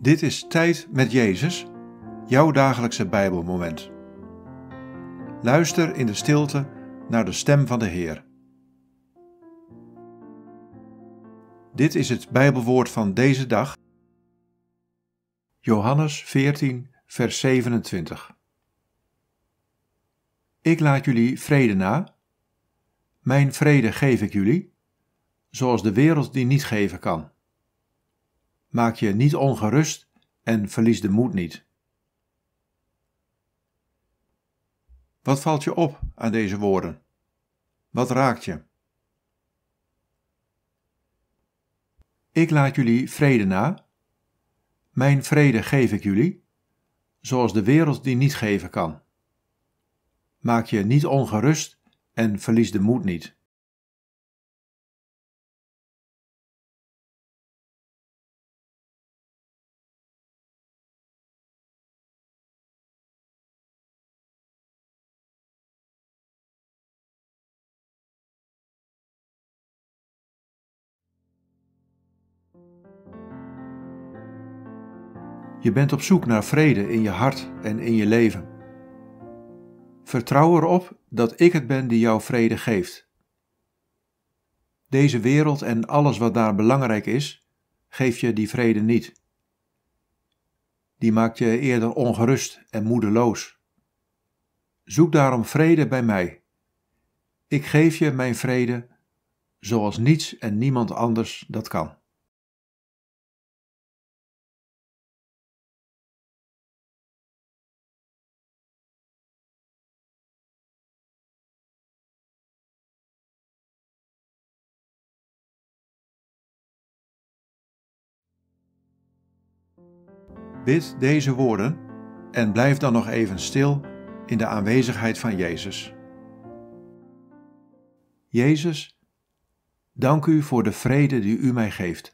Dit is Tijd met Jezus, jouw dagelijkse Bijbelmoment. Luister in de stilte naar de stem van de Heer. Dit is het Bijbelwoord van deze dag. Johannes 14, vers 27. Ik laat jullie vrede na. Mijn vrede geef ik jullie, zoals de wereld die niet geven kan. Maak je niet ongerust en verlies de moed niet. Wat valt je op aan deze woorden? Wat raakt je? Ik laat jullie vrede na. Mijn vrede geef ik jullie, zoals de wereld die niet geven kan. Maak je niet ongerust en verlies de moed niet. Je bent op zoek naar vrede in je hart en in je leven. Vertrouw erop dat ik het ben die jou vrede geeft. Deze wereld en alles wat daar belangrijk is, geeft je die vrede niet. Die maakt je eerder ongerust en moedeloos. Zoek daarom vrede bij mij. Ik geef je mijn vrede, zoals niets en niemand anders dat kan. Bid deze woorden en blijf dan nog even stil in de aanwezigheid van Jezus. Jezus, dank u voor de vrede die u mij geeft.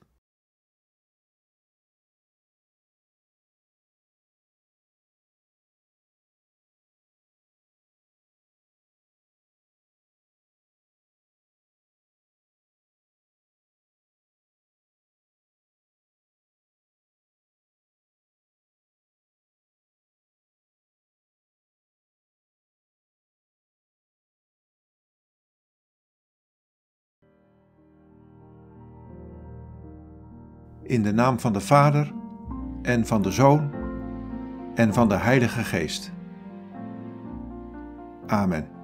In de naam van de Vader en van de Zoon en van de Heilige Geest. Amen.